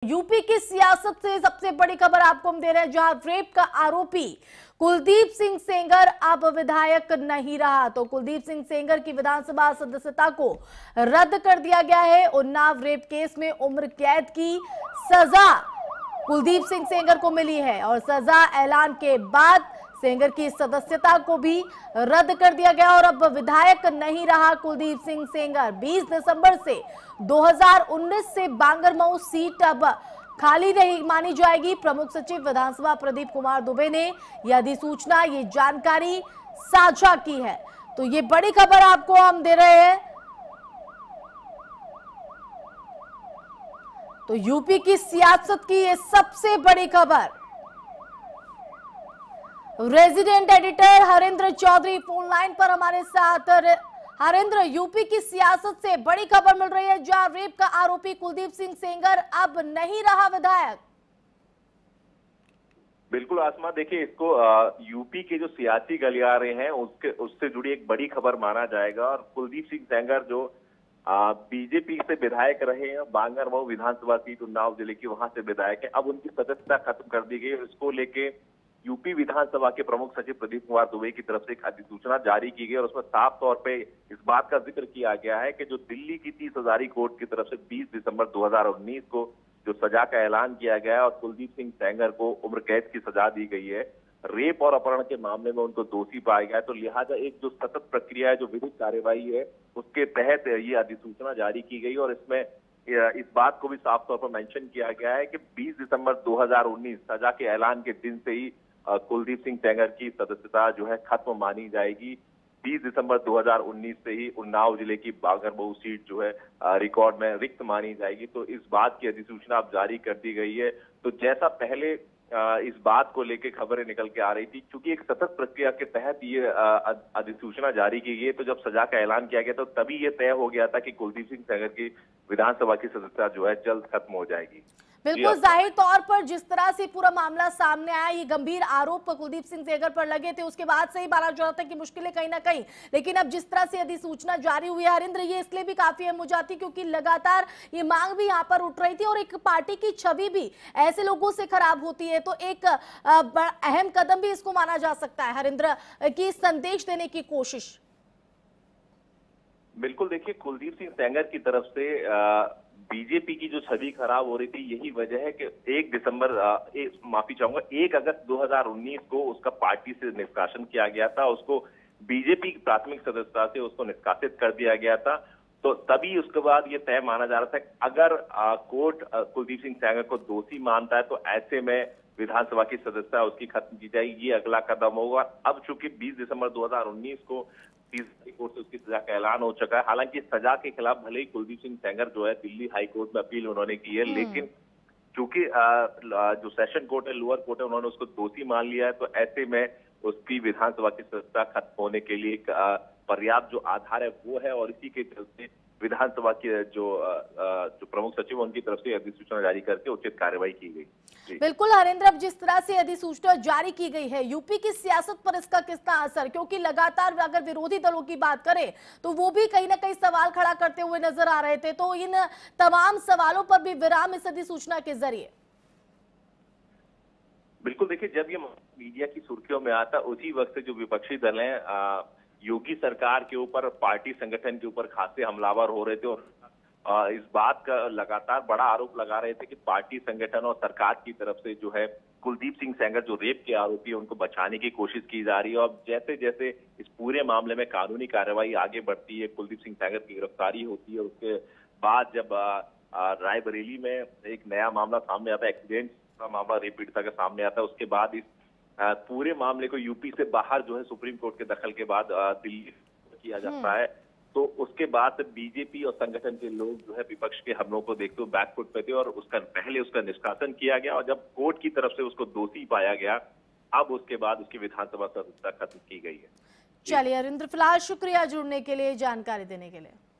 UP की सियासत से सबसे बड़ी खबर आपको हम दे रहे हैं, जहां रेप का आरोपी कुलदीप सिंह सेंगर अब विधायक नहीं रहा। तो कुलदीप सिंह सेंगर की विधानसभा सदस्यता को रद्द कर दिया गया है। उन्नाव रेप केस में उम्र कैद की सजा कुलदीप सिंह सेंगर को मिली है और सजा ऐलान के बाद सेंगर की सदस्यता को भी रद्द कर दिया गया और अब विधायक नहीं रहा कुलदीप सिंह सेंगर। 20 दिसंबर से 2019 से बांगरमऊ सीट अब खाली रही मानी जाएगी। प्रमुख सचिव विधानसभा प्रदीप कुमार दुबे ने यह अधिसूचना, ये जानकारी साझा की है। तो ये बड़ी खबर आपको हम दे रहे हैं। तो यूपी की सियासत की ये सबसे बड़ी खबर। Resident editor Harendra Chaudhary phone line पर हमारे साथ। हरेंद्र, यूपी की सियासत से बड़ी खबर मिल रही है, जहां रेप का आरोपी कुलदीप सिंह सेंगर अब नहीं रहा विधायक। बिल्कुल आसमा, देखिए इसको यूपी के जो सियासी गलियारे हैं उससे जुड़ी एक बड़ी खबर माना जाएगा। और कुलदीप सिंह सेंगर जो बीजेपी से विधायक रहे हैं, बांगरमऊ विधानसभा सीट उन्नाव जिले की, वहां से विधायक है, अब उनकी सदस्यता खत्म कर दी गई। इसको लेके यूपी विधानसभा के प्रमुख सचिव प्रदीप कुमार दुबे की तरफ से एक अधिसूचना जारी की गई और उसमें साफ तौर पे इस बात का जिक्र किया गया है कि जो दिल्ली की 30 हजारी कोर्ट की तरफ से 20 दिसंबर 2019 को जो सजा का ऐलान किया गया है और कुलदीप सिंह सेंगर को उम्र कैद की सजा दी गई है, रेप और अपहरण के मामले में उनको दोषी पाया गया है, तो लिहाजा एक जो सतत प्रक्रिया है, जो विधिक कार्यवाही है, उसके तहत ये अधिसूचना जारी की गई। और इसमें इस बात को भी साफ तौर पर मेंशन किया गया है कि 20 दिसंबर 2019 सजा के ऐलान के दिन से ही कुलदीप सिंह सेंगर की सदस्यता जो है खत्म मानी जाएगी। 20 दिसंबर 2019 से ही उन्नाव जिले की बांगरमऊ सीट जो है रिकॉर्ड में रिक्त मानी जाएगी। तो इस बात की अधिसूचना अब जारी कर दी गई है। तो जैसा पहले इस बात को लेकर खबरें निकल के आ रही थी, क्योंकि एक सतत प्रक्रिया के तहत ये अधिसूचना जारी की गई, तो जब सजा का ऐलान किया गया तो तभी ये तय हो गया था कि कुलदीप सिंह सेंगर की विधानसभा की सदस्यता जो है जल्द खत्म हो जाएगी। बिल्कुल, जाहिर तौर पर जिस तरह से पूरा मामला सामने आया, ये गंभीर आरोप कुलदीप सिंह सेंगर पर लगे थे, उसके बाद से ही माना जा रहा था कि मुश्किलें कहीं ना कहीं, लेकिन अब जिस तरह से अधिसूचना जारी हुई है हरिंद्र, ये इसलिए भी काफी अहम हो जाती क्योंकि लगातार ये मांग भी यहाँ पर उठ रही थी और एक पार्टी की छवि भी ऐसे लोगों से खराब होती है, तो एक अहम कदम भी इसको माना जा सकता है हरिंद्र की संदेश देने की कोशिश। बिल्कुल, देखिए कुलदीप सिंह सेंगर की तरफ से बीजेपी की जो छवि खराब हो रही थी, यही वजह है कि 1 अगस्त 2019 को उसका पार्टी से निष्कासन किया गया था। उसको बीजेपी की प्राथमिक सदस्यता से उसको निष्कासित कर दिया गया था। तो तभी उसके बाद ये तय माना जा रहा था कि अगर कोर्ट कुलदीप सिंह सेंगर को दोषी मानता है तो ऐसे में विधानसभा की सदस्यता उसकी खत्म की जाएगी, ये अगला कदम होगा। अब चूंकि 20 दिसंबर 2019 को कोर्ट से उसकी सजा का ऐलान हो चुका है। हालांकि सजा के खिलाफ भले ही कुलदीप सिंह सेंगर जो है दिल्ली हाई कोर्ट में अपील उन्होंने की है, लेकिन चूंकि जो सेशन कोर्ट है, लोअर कोर्ट है, उन्होंने उसको दोषी मान लिया है, तो ऐसे में उसकी विधानसभा की सदस्यता खत्म होने के लिए एक पर्याप्त जो आधार है वो है। और इसी के चलते विधानसभा के जो प्रमुख सचिव उनकी तरफ से अधिसूचना जारी करके उचित कार्रवाई की गई। बिल्कुल हरेंद्र, अब जिस तरह से अधिसूचना जारी की गई है, यूपी की सियासत पर इसका कितना असर, क्योंकि लगातार अगर विरोधी दलों की बात करें तो वो भी कहीं ना कहीं सवाल खड़ा करते हुए नजर आ रहे थे, तो इन तमाम सवालों पर भी विराम इस अधिसूचना के जरिए। बिल्कुल, देखिए जब ये मीडिया की सुर्खियों में आता, उसी वक्त से जो विपक्षी दल हैं योगी सरकार के ऊपर, पार्टी संगठन के ऊपर खासे हमलावर हो रहे थे और इस बात का लगातार बड़ा आरोप लगा रहे थे कि पार्टी संगठन और सरकार की तरफ से जो है कुलदीप सिंह सेंगर जो रेप के आरोपी है उनको बचाने की कोशिश की जा रही है। और जैसे जैसे इस पूरे मामले में कानूनी कार्रवाई आगे बढ़ती है, कुलदीप सिंह सेंगर की गिरफ्तारी होती है, उसके बाद जब रायबरेली में एक नया मामला सामने आता है, एक्सीडेंट का मामला रेप पीड़िता का सामने आता है, उसके बाद इस पूरे मामले को यूपी से बाहर जो है सुप्रीम कोर्ट के दखल के बाद दिल्ली किया जाता है, तो उसके बाद बीजेपी और संगठन के लोग जो है विपक्ष के हमलों को देखते हुए बैकफुट पे थे और पहले उसका निष्कासन किया गया और जब कोर्ट की तरफ से उसको दोषी पाया गया, अब उसके बाद उसकी विधानसभा सदस्यता खत्म की गई है। चलिए हरिंद्र, फिलहाल शुक्रिया जुड़ने के लिए, जानकारी देने के लिए।